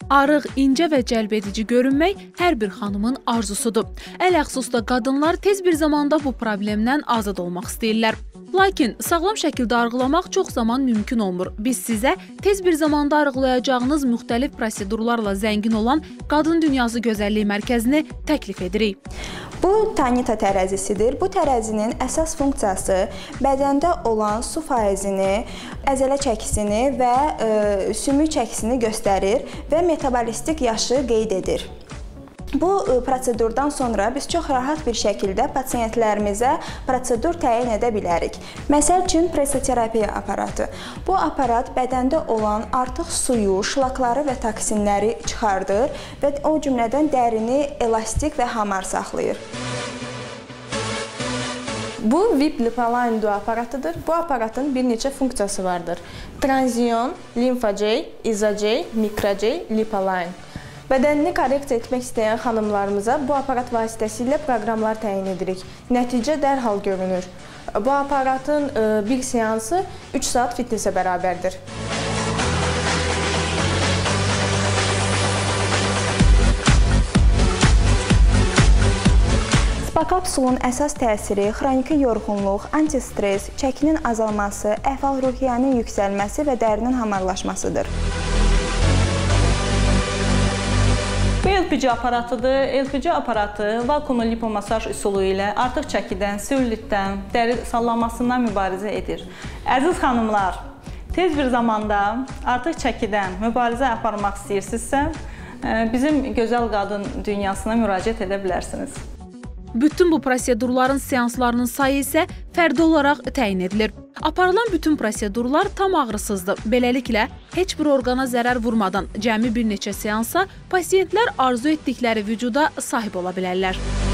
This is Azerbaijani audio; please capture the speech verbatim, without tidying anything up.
Arıq, incə və cəlbedici görünmək hər bir xanımın arzusudur. Ələxüsusda qadınlar tez bir zamanda bu problemdən azad olmaq istəyirlər. Lakin sağlam şəkildə arıqlamaq çox zaman mümkün olmur. Biz sizə tez bir zamanda arıqlayacağınız müxtəlif prosedurlarla zəngin olan Qadın Dünyası Gözəllik Mərkəzini təklif edirik. Bu Tanita tərəzisidir. Bu tərəzinin əsas funksiyası bədəndə olan su faizini, əzələ çəkisini və e, sümük çəkisini göstərir və metabolistik yaşı qeyd edir. Bu prosedurdan sonra biz çox rahat bir şəkildə pasiyentlərimizə prosedur təyin edə bilərik. Məsəl üçün, presoterapiya aparatı. Bu aparat bədəndə olan artıq suyu, şlakları və toksinləri çıxardır və o cümlədən dərini elastik və hamar saxlayır. Bu V I P Lipoline Duo aparatıdır. Bu aparatın bir neçə funksiyası vardır. Transiyon, limfacey, izocey, mikrocey, lipoline. Bədənini korreksiya etmək istəyən xanımlarımıza bu aparat vasitəsilə proqramlar təyin edirik. Nəticə dərhal görünür. Bu aparatın bir seansı üç saat fitnesə bərabərdir. Spa kapsulun əsas təsiri xroniki yorğunluq, antistres, çəkinin azalması, əhval-ruhiyyənin yüksəlməsi və dərinin hamarlaşmasıdır. Bu L P G aparatıdır. L P G aparatı vakuumlu lipomasaj üsulu ilə artıq çəkidən, selülitdən, dəri sallanmasından mübarizə edir. Əziz xanımlar, tez bir zamanda artıq çəkidən mübarizə aparmaq istəyirsinizsə, bizim Gözəl Qadın Dünyasına müraciət edə bilərsiniz. Bütün bu prosedurların seanslarının sayı isə fərdi olaraq təyin edilir. Aparılan bütün prosedurlar tam ağrısızdır. Beləliklə, heç bir orqana zərər vurmadan cəmi bir neçə seansa pasiyentlər arzu etdikləri vücuda sahib ola bilərlər.